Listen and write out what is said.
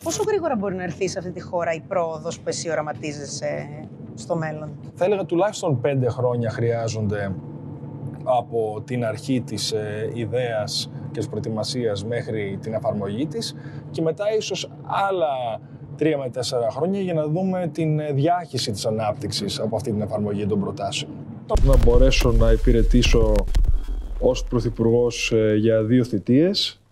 Πόσο γρήγορα μπορεί να έρθει σε αυτή τη χώρα η πρόοδος που εσύ οραματίζεσαι στο μέλλον? Θα έλεγα τουλάχιστον 5 χρόνια χρειάζονται από την αρχή της ιδέας και της προετοιμασίας μέχρι την εφαρμογή της και μετά ίσως άλλα 3 με 4 χρόνια για να δούμε την διάχυση της ανάπτυξης από αυτή την εφαρμογή των προτάσεων. Να μπορέσω να υπηρετήσω ως Πρωθυπουργός για 2 θητείες